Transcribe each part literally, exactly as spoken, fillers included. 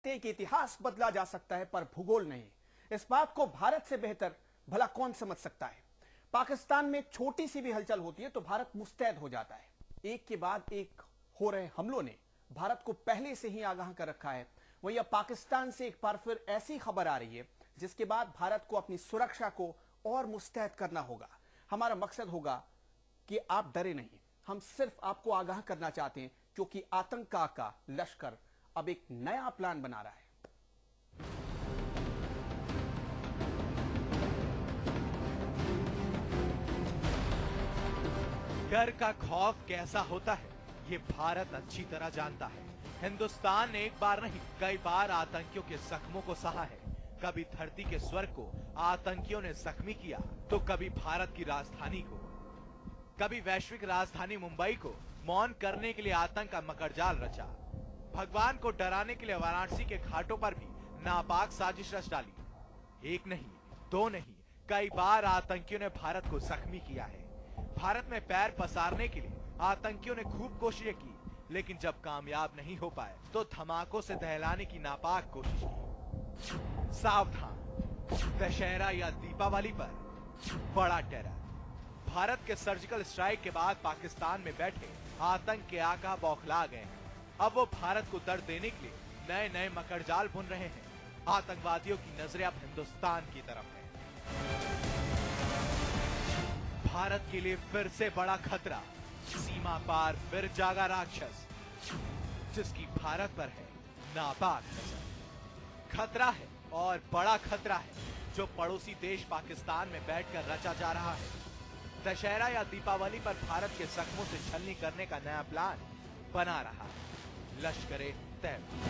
कि इतिहास बदला जा सकता है पर भूगोल नहीं। इस बात को भारत से बेहतर भला कौन समझ सकता है। पाकिस्तान में छोटी सी भी हलचल होती है तो भारत मुस्तैद हो जाता है। एक के बाद एक हो रहे हमलों ने भारत को पहले से ही आगाह कर रखा है। वही अब पाकिस्तान से एक बार फिर ऐसी खबर आ रही है जिसके बाद भारत को अपनी सुरक्षा को और मुस्तैद करना होगा। हमारा मकसद होगा कि आप डरे नहीं, हम सिर्फ आपको आगाह करना चाहते हैं क्योंकि आतंक का आका लश्कर अब एक नया प्लान बना रहा है। डर का खौफ कैसा होता है ये भारत अच्छी तरह जानता है। हिंदुस्तान ने एक बार नहीं कई बार आतंकियों के जख्मों को सहा है। कभी धरती के स्वर्ग को आतंकियों ने जख्मी किया तो कभी भारत की राजधानी को, कभी वैश्विक राजधानी मुंबई को मौन करने के लिए आतंक का मकड़जाल रचा। भगवान को डराने के लिए वाराणसी के घाटों पर भी नापाक साजिश रच डाली। एक नहीं, दो नहीं, कई बार आतंकियों ने भारत को जख्मी किया है। भारत में पैर पसारने के लिए आतंकियों ने खूब कोशिशें की, लेकिन जब कामयाब नहीं हो पाए तो धमाकों से दहलाने की नापाक कोशिश की। सावधान, दशहरा या दीपावली पर बड़ा टेरर। भारत के सर्जिकल स्ट्राइक के बाद पाकिस्तान में बैठे आतंक के आका बौखला गए हैं। अब वो भारत को दर्द देने के लिए नए नए मकड़जाल बुन रहे हैं। आतंकवादियों की नजरें अब हिंदुस्तान की तरफ है। भारत के लिए फिर से बड़ा खतरा, सीमा पार फिर जागा राक्षस जिसकी भारत पर है नापाक नजर। खतरा है और बड़ा खतरा है जो पड़ोसी देश पाकिस्तान में बैठकर रचा जा रहा है। दशहरा या दीपावली पर भारत के जख्मों से छलनी करने का नया प्लान बना रहा है लश्कर-ए-तैयबा।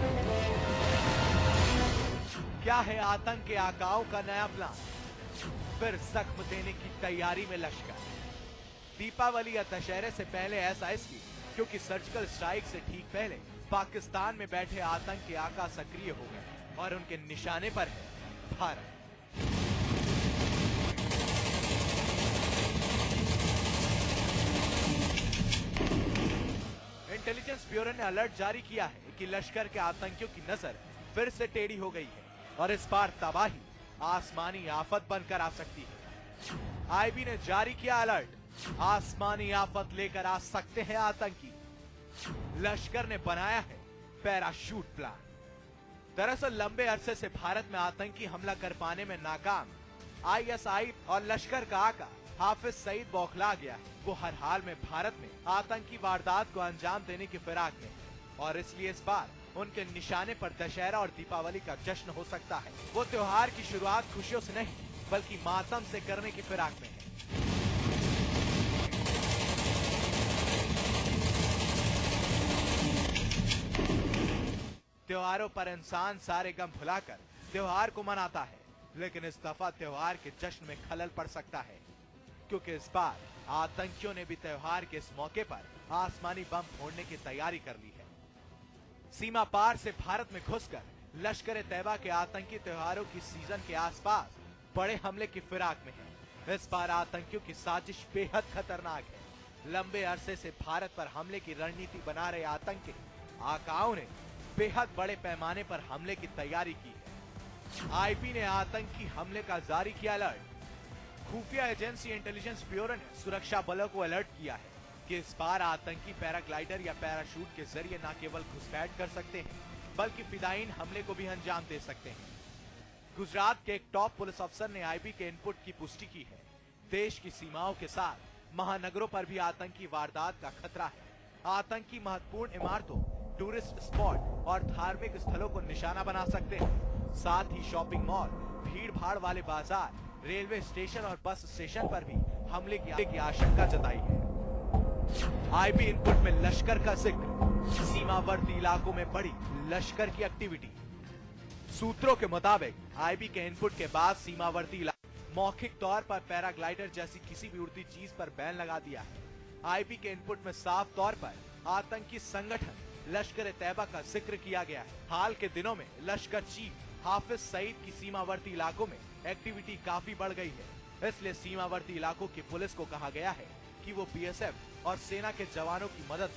क्या है आतंक के आकाओं का नया प्लान? फिर जख्म देने की तैयारी में लश्कर। दीपावली या दशहरे से पहले ऐसा इसलिए क्योंकि सर्जिकल स्ट्राइक से ठीक पहले पाकिस्तान में बैठे आतंक के आका सक्रिय हो गए और उनके निशाने पर है भारत। इंटेलिजेंस ब्यूरो ने अलर्ट जारी किया है कि लश्कर के आतंकियों की नजर फिर से टेढ़ी हो गई है और इस बार तबाही आसमानी आफत बनकर आ सकती है। आईबी ने जारी किया अलर्ट, आसमानी आफत लेकर आ सकते हैं आतंकी। लश्कर ने बनाया है पैराशूट प्लान। दरअसल लंबे अरसे से भारत में आतंकी हमला कर पाने में नाकाम आईएसआई और लश्कर का आका हाफिज सईद बौखला गया है। वो हर हाल में भारत में आतंकी वारदात को अंजाम देने की फिराक में और इसलिए इस बार उनके निशाने पर दशहरा और दीपावली का जश्न हो सकता है। वो त्योहार की शुरुआत खुशियों से नहीं बल्कि मातम से करने की फिराक में है। त्योहारों पर इंसान सारे गम भुलाकर त्योहार को मनाता है, लेकिन इस दफा त्योहार के जश्न में खलल पड़ सकता है क्योंकि इस बार आतंकियों ने भी त्योहार के इस मौके पर आसमानी बम फोड़ने की तैयारी कर ली है। सीमा पार से भारत में घुसकर लश्कर-ए-तैयबा के आतंकी त्योहारों की सीजन के आसपास बड़े हमले की फिराक में है। इस बार आतंकियों की साजिश बेहद खतरनाक है। लंबे अरसे से भारत पर हमले की रणनीति बना रहे आतंकी आकाओं ने बेहद बड़े पैमाने पर हमले की तैयारी की है। आईबी ने आतंकी हमले का जारी किया अलर्ट। खुफिया एजेंसी इंटेलिजेंस ब्यूरो ने सुरक्षा बलों को अलर्ट किया है कि इस बार आतंकी पैराग्लाइडर या पैराशूट के जरिए न केवल घुसपैठ कर सकते हैं बल्कि फिदायीन हमले को भी अंजाम दे सकते हैं। गुजरात के एक टॉप पुलिस अफसर ने आईबी के इनपुट की पुष्टि की है। देश की सीमाओं के साथ महानगरों पर भी आतंकी वारदात का खतरा है। आतंकी महत्वपूर्ण इमारतों, टूरिस्ट स्पॉट और धार्मिक स्थलों को निशाना बना सकते हैं। साथ ही शॉपिंग मॉल, भीड़ भाड़ वाले बाजार, रेलवे स्टेशन और बस स्टेशन पर भी हमले की आशंका जताई है। आईबी इनपुट में लश्कर का जिक्र, सीमावर्ती इलाकों में बढ़ी लश्कर की एक्टिविटी। सूत्रों के मुताबिक आईबी के इनपुट के बाद सीमावर्ती इलाके मौखिक तौर पर पैराग्लाइडर जैसी किसी भी उड़ती चीज पर बैन लगा दिया है। आईबी के इनपुट में साफ तौर पर आतंकी संगठन लश्कर-ए-तैयबा का जिक्र किया गया है। हाल के दिनों में लश्कर चीफ हाफिज सईद की सीमावर्ती इलाकों में एक्टिविटी काफी बढ़ गई है। इसलिए सीमावर्ती इलाकों की पुलिस को कहा गया है कि वो बीएसएफ और सेना के जवानों की मदद करे।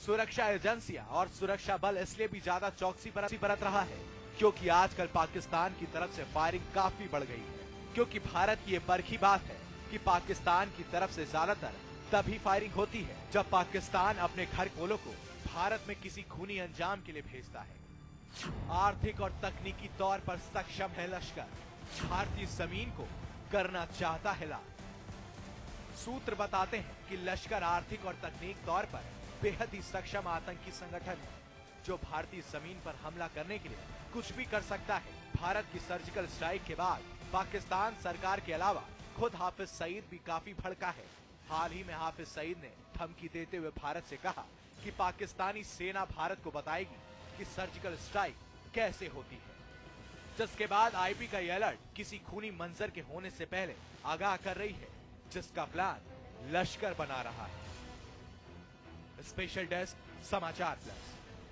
सुरक्षा एजेंसियां और सुरक्षा बल इसलिए भी ज्यादा चौकसी बरत रहा है क्योंकि आजकल पाकिस्तान की तरफ से फायरिंग काफी बढ़ गई है। क्योंकि भारत की ये परखी बात है कि पाकिस्तान की तरफ से ज्यादातर तभी फायरिंग होती है जब पाकिस्तान अपने घर कोलों को भारत में किसी खूनी अंजाम के लिए भेजता है। आर्थिक और तकनीकी तौर पर सक्षम है लश्कर, भारतीय जमीन को करना चाहता है लाल। सूत्र बताते हैं कि लश्कर आर्थिक और तकनीक तौर पर बेहद ही सक्षम आतंकी संगठन है जो भारतीय जमीन पर हमला करने के लिए कुछ भी कर सकता है। भारत की सर्जिकल स्ट्राइक के बाद पाकिस्तान सरकार के अलावा खुद हाफिज सईद भी काफी भड़का है। हाल ही में हाफिज सईद ने धमकी देते हुए भारत से कहा कि पाकिस्तानी सेना भारत को बताएगी कि सर्जिकल स्ट्राइक कैसे होती है, जिसके बाद आईपी का यह अलर्ट किसी खूनी मंजर के होने से पहले आगाह कर रही है, जिसका प्लान लश्कर बना रहा है। Special desk Samachar plus.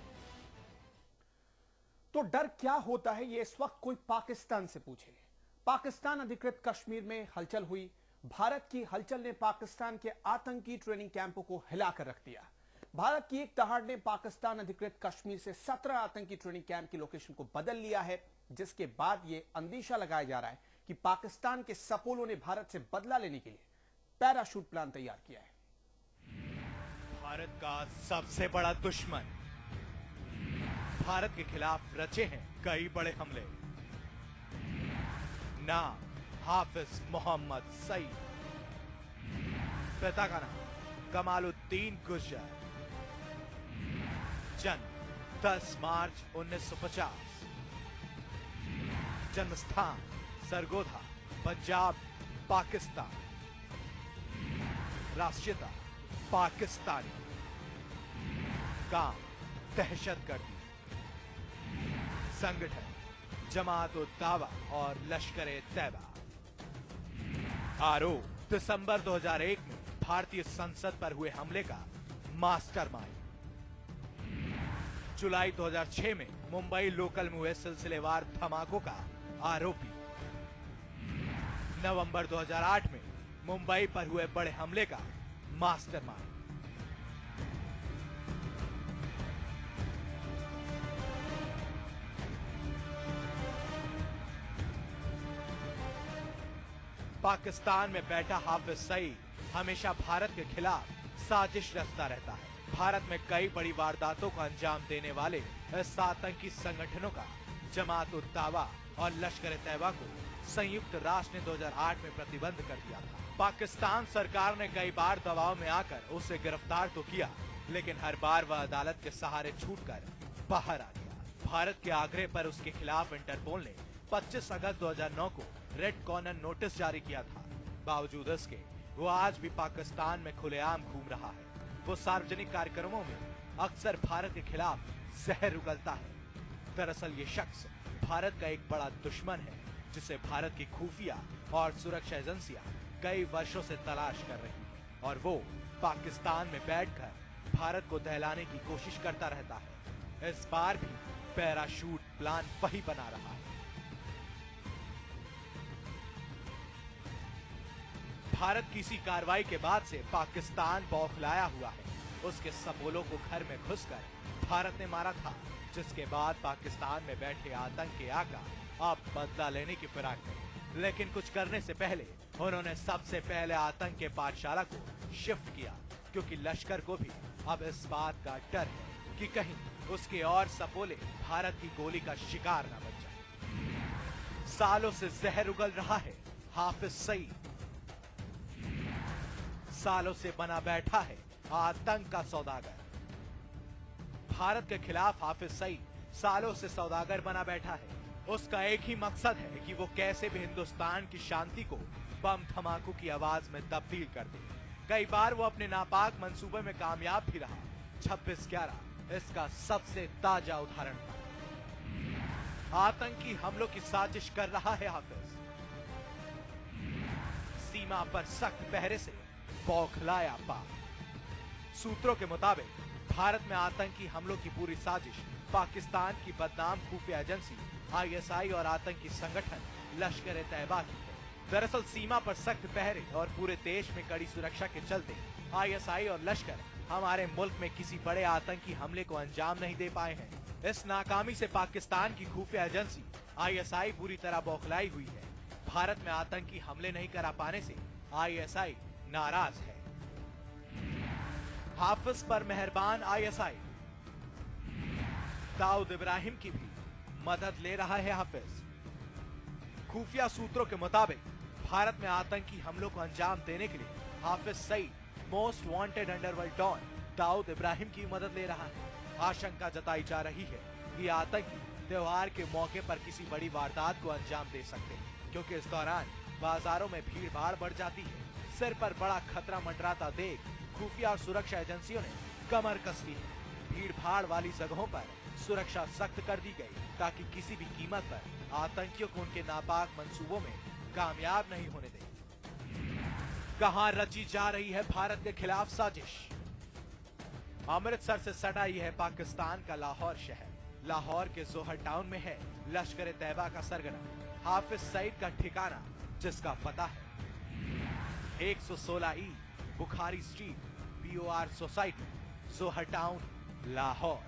तो डर क्या होता है ये इस वक्त कोई पाकिस्तान से पूछे। पाकिस्तान अधिकृत कश्मीर में हलचल हुई। भारत की हलचल ने पाकिस्तान के आतंकी ट्रेनिंग कैंपों को हिलाकर रख दिया। भारत की एक दहाड़ ने पाकिस्तान अधिकृत कश्मीर से सत्रह आतंकी ट्रेनिंग कैंप की लोकेशन को बदल लिया है, जिसके बाद यह अंदेशा लगाया जा रहा है कि पाकिस्तान के सपोलों ने भारत से बदला लेने के लिए पैराशूट प्लान तैयार किया है। भारत का सबसे बड़ा दुश्मन भारत के खिलाफ रचे हैं कई बड़े हमले। नाम हाफिज मोहम्मद सईद, पिता का नाम कमालुद्दीन गुर्जर, जन्म दस मार्च उन्नीस सौ पचास, जन्म स्थान सरगोधा, पंजाब, पाकिस्तान, राष्ट्रीयता पाकिस्तानी, काम दहशतगर्दी, संगठन जमात-उद-दावा और लश्कर-ए-तैयबा। आरोप दिसंबर दो हज़ार एक में भारतीय संसद पर हुए हमले का मास्टरमाइंड। जुलाई दो हज़ार छह में मुंबई लोकल में हुए सिलसिलेवार धमाकों का आरोपी। नवंबर दो हज़ार आठ में मुंबई पर हुए बड़े हमले का मास्टरमाइंड। पाकिस्तान में बैठा हाफिज सईद हमेशा भारत के खिलाफ साजिश रचता रहता है। भारत में कई बड़ी वारदातों को अंजाम देने वाले इस आतंकी संगठनों का जमात-उद-दावा और लश्कर-ए-तैयबा को संयुक्त राष्ट्र ने दो हज़ार आठ में प्रतिबंध कर दिया था। पाकिस्तान सरकार ने कई बार दबाव में आकर उसे गिरफ्तार तो किया, लेकिन हर बार वह अदालत के सहारे छूटकर बाहर आ गया। भारत के आग्रह पर उसके खिलाफ इंटरपोल ने पच्चीस अगस्त दो हज़ार नौ को रेड कॉर्नर नोटिस जारी किया था। बावजूद इसके वो आज भी पाकिस्तान में खुलेआम घूम रहा है। वो सार्वजनिक कार्यक्रमों में अक्सर भारत के खिलाफ जहर उगलता है। दरअसल ये शख्स भारत का एक बड़ा दुश्मन है, जिसे भारत की खुफिया और सुरक्षा एजेंसियां कई वर्षों से तलाश कर रही है, और वो पाकिस्तान में बैठकर भारत को दहलाने की कोशिश करता रहता है। इस बार भी पैराशूट प्लान वही बना रहा है। भारत की इसी कार्रवाई के बाद से पाकिस्तान बौखलाया हुआ है। उसके सपोलों को घर में घुसकर भारत ने मारा था, जिसके बाद पाकिस्तान में बैठे आतंक के आका अब बदला लेने की फिराक में। लेकिन कुछ करने से पहले उन्होंने सबसे पहले आतंक के पाठशाला को शिफ्ट किया, क्योंकि लश्कर को भी अब इस बात का डर है कि कहीं उसके और सपोले भारत की गोली का शिकार न बन जाए। सालों से जहर उगल रहा है हाफिज सईद, सालों से बना बैठा है आतंक का सौदागर। भारत के खिलाफ हाफिज सईद सालों से सौदागर बना बैठा है। उसका एक ही मकसद है कि वो कैसे भी हिंदुस्तान की शांति को बम धमाकों की आवाज में तब्दील कर दे। कई बार वो अपने नापाक मंसूबे में कामयाब भी रहा। छब्बीस ग्यारह इसका सबसे ताजा उदाहरण था। आतंकी हमलों की साजिश कर रहा है हाफिज। सीमा पर सख्त पहरे से बौखलाया पाक। सूत्रों के मुताबिक भारत में आतंकी हमलों की पूरी साजिश पाकिस्तान की बदनाम खुफिया एजेंसी आई एस आई और आतंकी संगठन लश्कर-ए-तैयबा की है। दरअसल सीमा पर सख्त पहरे और पूरे देश में कड़ी सुरक्षा के चलते आई एस आई और लश्कर हमारे मुल्क में किसी बड़े आतंकी हमले को अंजाम नहीं दे पाए हैं। इस नाकामी से पाकिस्तान की खुफिया एजेंसी आई एस आई बुरी तरह बौखलाई हुई है। भारत में आतंकी हमले नहीं करा पाने से आई एस आई नाराज है। हाफिज पर मेहरबान I S I, Dawood Ibrahim की भी मदद ले रहा है हाफिज। खुफिया सूत्रों के मुताबिक भारत में आतंकी हमलों को अंजाम देने के लिए Hafiz Saeed most wanted underworld don Dawood Ibrahim की मदद ले रहा है। आशंका जताई जा रही है कि आतंकी त्योहार के मौके पर किसी बड़ी वारदात को अंजाम दे सकते हैं, क्योंकि इस दौरान बाजारों में भीड़ भाड़ बढ़ जाती है। सिर पर बड़ा खतरा मंडराता देख खुफिया और सुरक्षा एजेंसियों ने कमर कस ली है। भीड़ भाड़ वाली जगहों पर सुरक्षा सख्त कर दी गई ताकि किसी भी कीमत पर आतंकियों को उनके नापाक मंसूबों में कामयाब नहीं होने दें। कहां रची जा रही है भारत के खिलाफ साजिश? अमृतसर से सटा ये है पाकिस्तान का लाहौर शहर। लाहौर के जोहर टाउन में है लश्कर तैयबा का सरगना हाफिज सईद का ठिकाना, जिसका पता है एक सौ सोलह E Bukhari street, P O R society, Johar town, Lahore.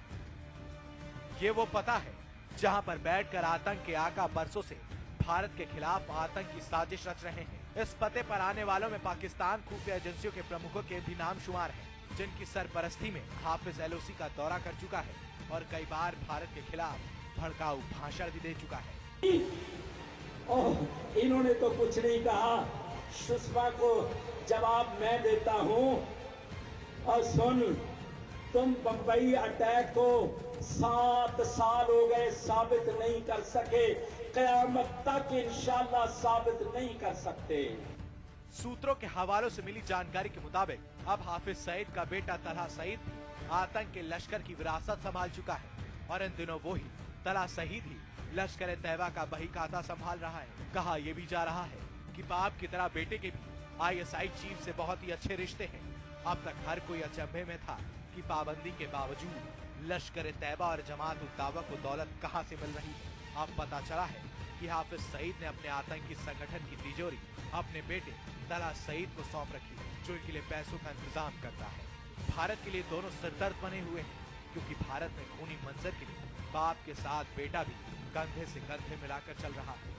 ये वो पता है जहां पर बैठकर आतंक के आका बरसों से भारत के खिलाफ आतंकी साजिश रच रहे हैं। इस पते पर आने वालों में पाकिस्तान खुफिया एजेंसियों के प्रमुखों के भी नाम शुमार हैं, जिनकी सरपरस्ती में हाफिज एल ओ सी का दौरा कर चुका है और कई बार भारत के खिलाफ भड़काऊ भाषण भी दे चुका है। ओह, इन्होंने तो कुछ नहीं कहा, सुषमा को जवाब मैं देता हूँ। और सुन, तुम बम्बई अटैक को सात साल हो गए साबित नहीं कर सके, कयामत तक इंशाल्लाह साबित नहीं कर सकते। सूत्रों के हवालों से मिली जानकारी के मुताबिक अब हाफिज सईद का बेटा तलहा सईद भी आतंक के लश्कर की विरासत संभाल चुका है और इन दिनों वो ही तलहा सईद ही लश्कर तैयबा का बही खाता संभाल रहा है। कहा यह भी जा रहा है कि बाप की तरह बेटे के भी आई एस आई चीफ से बहुत ही अच्छे रिश्ते हैं। अब तक हर कोई अचंभे में था कि पाबंदी के बावजूद लश्कर तैयबा और जमात उद दावा को दौलत कहां से मिल रही है। अब पता चला है कि हाफिज सईद ने अपने आतंकी संगठन की तिजोरी अपने बेटे तलहा सईद को सौंप रखी है, जो इनके लिए पैसों का इंतजाम करता है। भारत के लिए दोनों सिरदर्द बने हुए हैं, क्योंकि भारत में खूनी मंजर के लिए बाप के साथ बेटा भी कंधे से कंधे मिलाकर चल रहा है।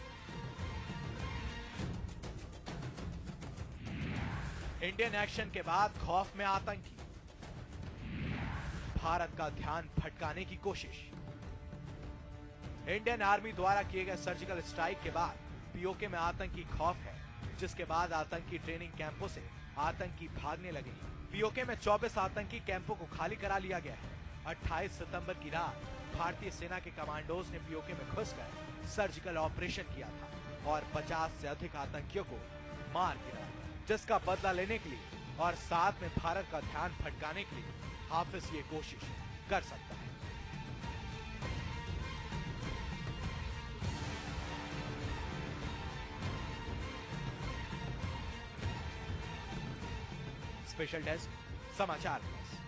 इंडियन एक्शन के बाद खौफ में आतंकी, भारत का ध्यान भटकाने की कोशिश। इंडियन आर्मी द्वारा किए गए सर्जिकल स्ट्राइक के बाद पीओके में आतंकी खौफ है, जिसके बाद आतंकी ट्रेनिंग कैंपों से आतंकी भागने लगे। पीओके में चौबीस आतंकी कैंपों को खाली करा लिया गया है। अट्ठाईस सितंबर की रात भारतीय सेना के कमांडोज ने पीओके में घुसकर सर्जिकल ऑपरेशन किया था और पचास से अधिक आतंकियों को मार गिराया, जिसका बदला लेने के लिए और साथ में भारत का ध्यान भटकाने के लिए हाफिज ये कोशिश कर सकता है। Special desk, Samachar plus.